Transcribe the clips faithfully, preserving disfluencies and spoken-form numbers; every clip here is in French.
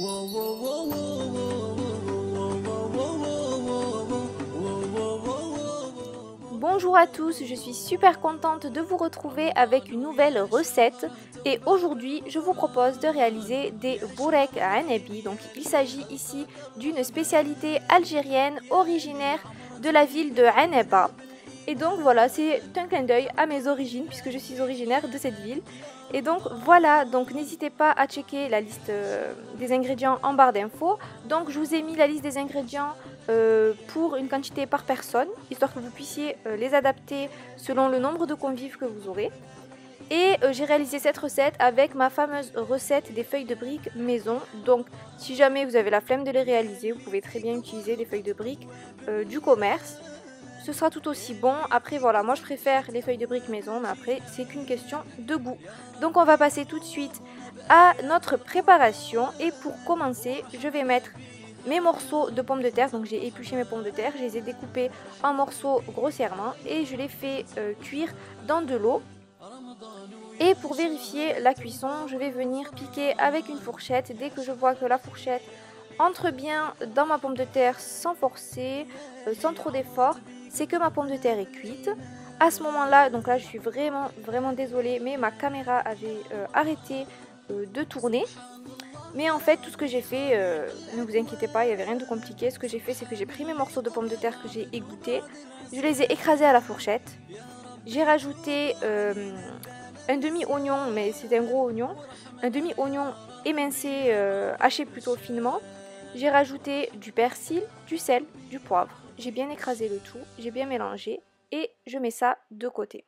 Bonjour à tous, je suis super contente de vous retrouver avec une nouvelle recette et aujourd'hui je vous propose de réaliser des bourek anebi. Donc il s'agit ici d'une spécialité algérienne originaire de la ville de Annaba. Et donc voilà, c'est un clin d'œil à mes origines puisque je suis originaire de cette ville. Et donc voilà, donc n'hésitez pas à checker la liste euh, des ingrédients en barre d'infos. Donc je vous ai mis la liste des ingrédients euh, pour une quantité par personne, histoire que vous puissiez euh, les adapter selon le nombre de convives que vous aurez. Et euh, j'ai réalisé cette recette avec ma fameuse recette des feuilles de briques maison. Donc si jamais vous avez la flemme de les réaliser, vous pouvez très bien utiliser des feuilles de briques euh, du commerce. Ce sera tout aussi bon. Après voilà, moi je préfère les feuilles de briques maison, mais après c'est qu'une question de goût. Donc on va passer tout de suite à notre préparation. Et pour commencer, je vais mettre mes morceaux de pommes de terre. Donc j'ai épluché mes pommes de terre, je les ai découpées en morceaux grossièrement et je les fais euh, cuire dans de l'eau. Et pour vérifier la cuisson, je vais venir piquer avec une fourchette. Dès que je vois que la fourchette entre bien dans ma pomme de terre sans forcer, euh, sans trop d'effort, c'est que ma pomme de terre est cuite. À ce moment-là, donc là je suis vraiment vraiment désolée, mais ma caméra avait euh, arrêté euh, de tourner. Mais en fait tout ce que j'ai fait, euh, ne vous inquiétez pas, il n'y avait rien de compliqué. Ce que j'ai fait, c'est que j'ai pris mes morceaux de pommes de terre que j'ai égouttés, je les ai écrasés à la fourchette. J'ai rajouté euh, un demi-oignon, mais c'est un gros oignon, un demi-oignon émincé, euh, haché plutôt finement. J'ai rajouté du persil, du sel, du poivre. J'ai bien écrasé le tout, j'ai bien mélangé et je mets ça de côté.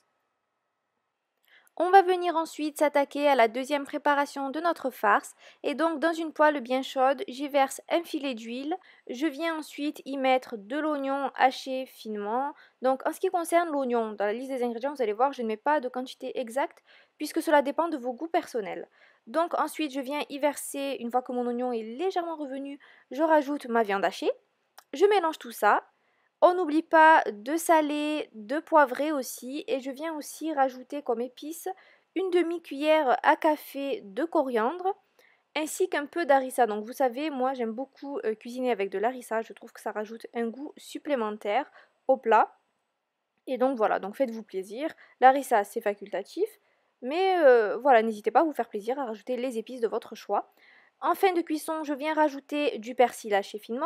On va venir ensuite s'attaquer à la deuxième préparation de notre farce. Et donc dans une poêle bien chaude, j'y verse un filet d'huile. Je viens ensuite y mettre de l'oignon haché finement. Donc en ce qui concerne l'oignon, dans la liste des ingrédients, vous allez voir, je ne mets pas de quantité exacte puisque cela dépend de vos goûts personnels. Donc ensuite, je viens y verser, une fois que mon oignon est légèrement revenu, je rajoute ma viande hachée. Je mélange tout ça. On n'oublie pas de saler, de poivrer aussi, et je viens aussi rajouter comme épice une demi-cuillère à café de coriandre ainsi qu'un peu d'harissa. Donc vous savez, moi j'aime beaucoup euh, cuisiner avec de l'harissa, je trouve que ça rajoute un goût supplémentaire au plat. Et donc voilà, donc faites-vous plaisir. L'harissa c'est facultatif, mais euh, voilà, n'hésitez pas à vous faire plaisir à rajouter les épices de votre choix. En fin de cuisson, je viens rajouter du persil haché finement.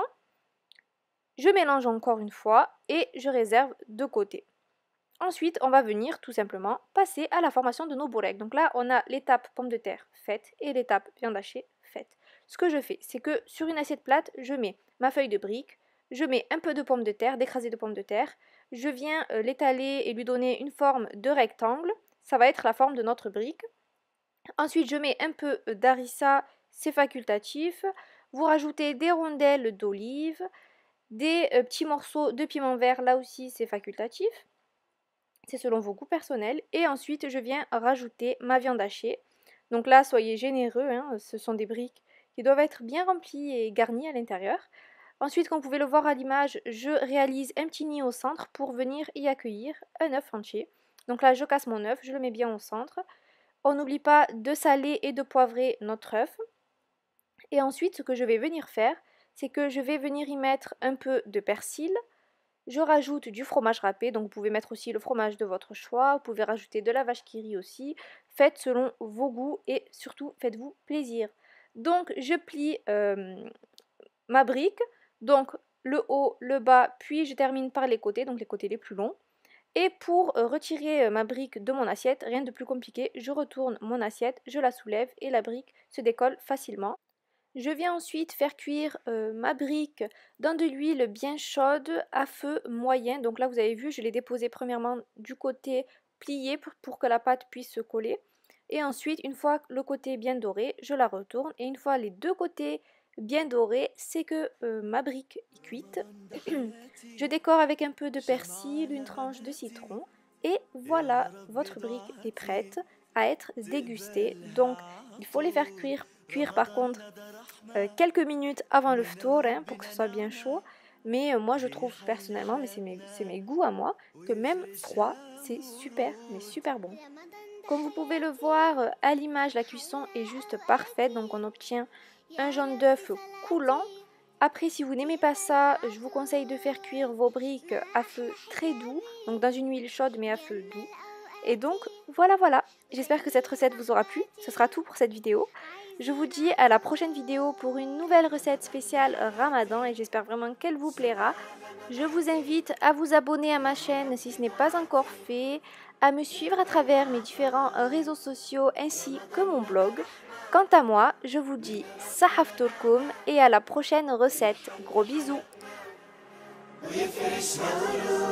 Je mélange encore une fois et je réserve de côté. Ensuite, on va venir tout simplement passer à la formation de nos boureks. Donc là, on a l'étape pomme de terre faite et l'étape viande hachée faite. Ce que je fais, c'est que sur une assiette plate, je mets ma feuille de brique, je mets un peu de pomme de terre, d'écrasé de pomme de terre, je viens euh, l'étaler et lui donner une forme de rectangle. Ça va être la forme de notre brique. Ensuite, je mets un peu d'harissa, c'est facultatif. Vous rajoutez des rondelles d'olive, des euh, petits morceaux de piment vert, là aussi c'est facultatif, c'est selon vos goûts personnels. Et ensuite je viens rajouter ma viande hachée. Donc là soyez généreux, hein, ce sont des briques qui doivent être bien remplies et garnies à l'intérieur. Ensuite, comme vous pouvez le voir à l'image, je réalise un petit nid au centre pour venir y accueillir un œuf entier. Donc là je casse mon œuf, je le mets bien au centre. On n'oublie pas de saler et de poivrer notre œuf. Et ensuite ce que je vais venir faire, c'est que je vais venir y mettre un peu de persil. Je rajoute du fromage râpé, donc vous pouvez mettre aussi le fromage de votre choix, vous pouvez rajouter de la vache qui rit aussi. Faites selon vos goûts et surtout faites-vous plaisir. Donc je plie euh, ma brique, donc le haut, le bas, puis je termine par les côtés, donc les côtés les plus longs. Et pour retirer ma brique de mon assiette, rien de plus compliqué, je retourne mon assiette, je la soulève et la brique se décolle facilement. Je viens ensuite faire cuire euh, ma brique dans de l'huile bien chaude à feu moyen. Donc là vous avez vu, je l'ai déposée premièrement du côté plié pour, pour que la pâte puisse se coller. Et ensuite, une fois le côté bien doré, je la retourne. Et une fois les deux côtés bien dorés, c'est que euh, ma brique est cuite. Je décore avec un peu de persil, une tranche de citron. Et voilà, votre brique est prête à être dégustée. Donc il faut les faire cuire, cuire par contre euh, quelques minutes avant le ftour, hein, pour que ce soit bien chaud. Mais euh, moi je trouve personnellement, mais c'est mes, c'est mes goûts à moi, que même froid c'est super, mais super bon. Comme vous pouvez le voir, à l'image, la cuisson est juste parfaite, donc on obtient un jaune d'œuf coulant. Après, si vous n'aimez pas ça, je vous conseille de faire cuire vos briques à feu très doux, donc dans une huile chaude mais à feu doux. Et donc, voilà, voilà. J'espère que cette recette vous aura plu. Ce sera tout pour cette vidéo. Je vous dis à la prochaine vidéo pour une nouvelle recette spéciale Ramadan et j'espère vraiment qu'elle vous plaira. Je vous invite à vous abonner à ma chaîne si ce n'est pas encore fait, à me suivre à travers mes différents réseaux sociaux ainsi que mon blog. Quant à moi, je vous dis Sahaftourkoum et à la prochaine recette. Gros bisous!